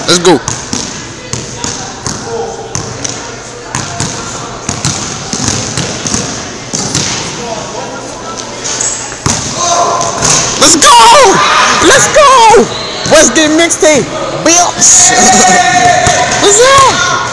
Let's go. Let's go! Let's go! Westgate mixtape, bitch! What's up?